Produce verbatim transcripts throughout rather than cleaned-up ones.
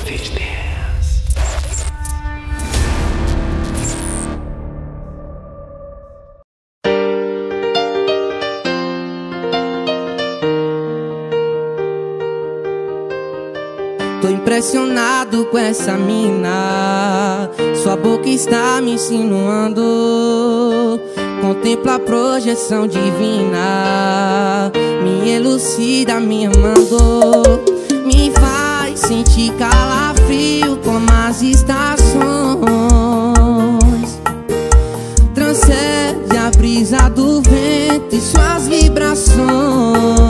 Fit Dance. Tô impressionado com essa mina, sua boca está me insinuando. Contempla a projeção divina, me elucida, me amando. Me faz sentir calafrio como as estações. Transcende a brisa do vento e suas vibrações.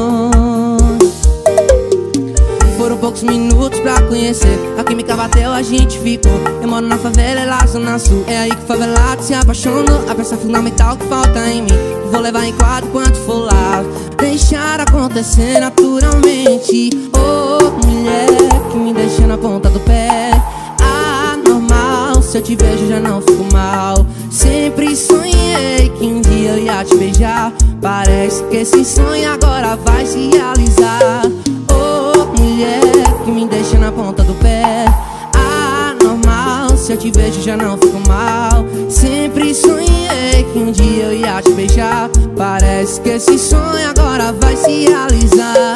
Foram poucos minutos pra conhecer, a química bateu, a gente ficou. Eu moro na favela, é lá zona sul. É aí que o favelado se apaixonou. A peça fundamental que falta em mim, vou levar em quadro quanto for lá. Deixar acontecer naturalmente. Oh, mulher que me deixa na ponta do pé. Anormal, se eu te vejo já não fico mal. Sempre sonhei que um dia eu ia te beijar. Parece que esse sonho agora vai se realizar. Mulher que me deixa na ponta do pé. Anormal, se eu te vejo já não fico mal. Sempre sonhei que um dia eu ia te beijar. Parece que esse sonho agora vai se realizar.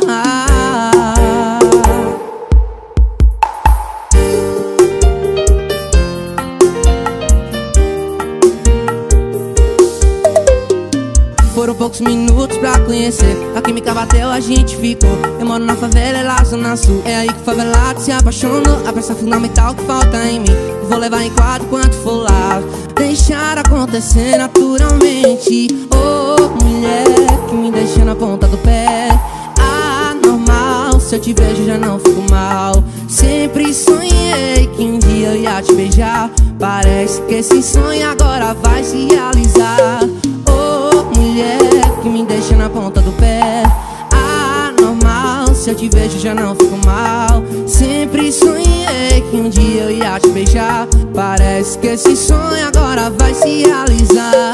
Foram poucos minutos pra conhecer, a química bateu, a gente ficou. Eu moro na favela, é lá zona sul. É aí que o favelado se apaixonou. A peça fundamental que falta em mim, vou levar em quadro quanto for lá. Deixar acontecer naturalmente. Oh, mulher que me deixa na ponta do pé. Anormal, se eu te vejo já não fico mal. Sempre sonhei que um dia eu ia te beijar. Parece que esse sonho agora vai se realizar. Mulher que me deixa na ponta do pé. Anormal, se eu te vejo já não fico mal. Sempre sonhei que um dia eu ia te beijar. Parece que esse sonho agora vai se realizar.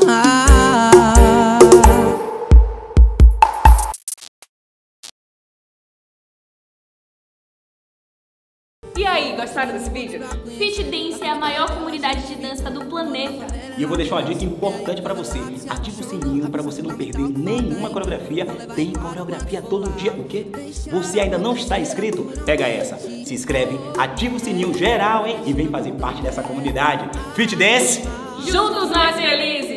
E aí, gostaram desse vídeo? Fit Dance é a maior comunidade de dança do planeta. E eu vou deixar uma dica importante pra você. Ativa o sininho pra você não perder nenhuma coreografia. Tem coreografia todo dia. O quê? Você ainda não está inscrito? Pega essa. Se inscreve, ativa o sininho geral, hein? E vem fazer parte dessa comunidade. Fit Dance. Juntos nós felizes!